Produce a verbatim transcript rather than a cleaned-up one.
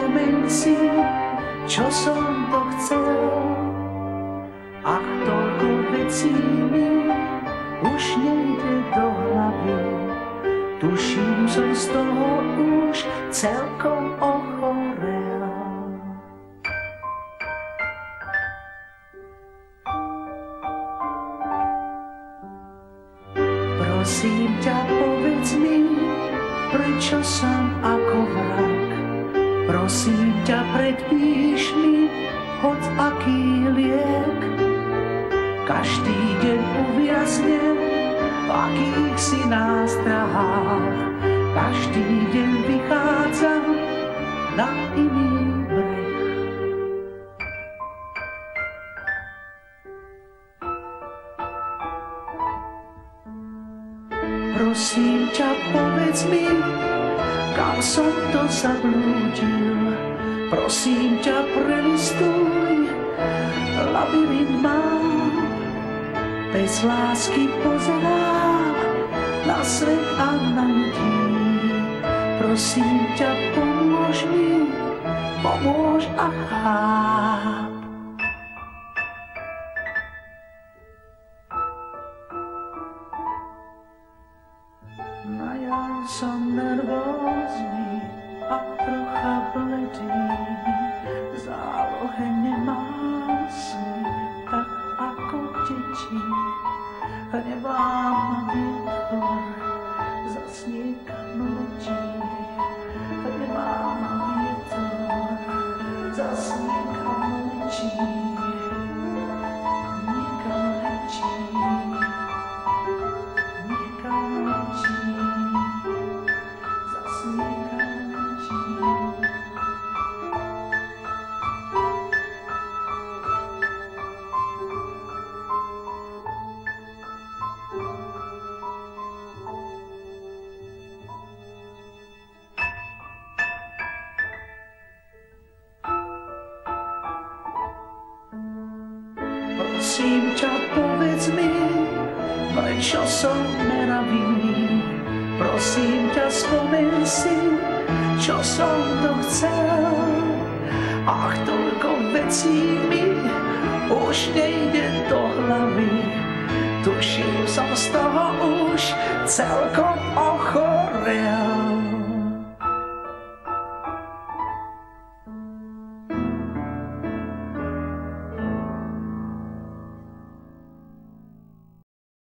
spomeň si, čo som to chcel. Ach, toľko vecí mi už nejde do hlavy. Tuším, som z toho už celkom ochorel. Prosím ťa, povedz mi, prečo som ako vrak. Prosím ťa, predpíš mi hoď aký liek. Každý deň uviaznem v akých si nástrahách. Každý deň vychádzam na iný breh. Prosím ťa, povedz mi, kam som to zablúdil. Prosím ťa, prelistuj, labyrint mám. Bez lásky pozerám na svet a na ľudí. Prosím ťa, pomôž mi, pomôž a cháp. Na jar som nervózny a trocha bledý. V zálohe nemám sny, tak ako deti. Nemám vietor, zas niekam letí. Nemám vietor, zas niekam letí. Niekam letí, niekam letí, zas niekam letí. Prosím ťa, povedz mi, prečo som neravý. Prosím ťa, spomeň si, čo som to chcel. Ach, toľko vecí mi už nejde do hlavy. Tuším, som z toho už celkom ochorel.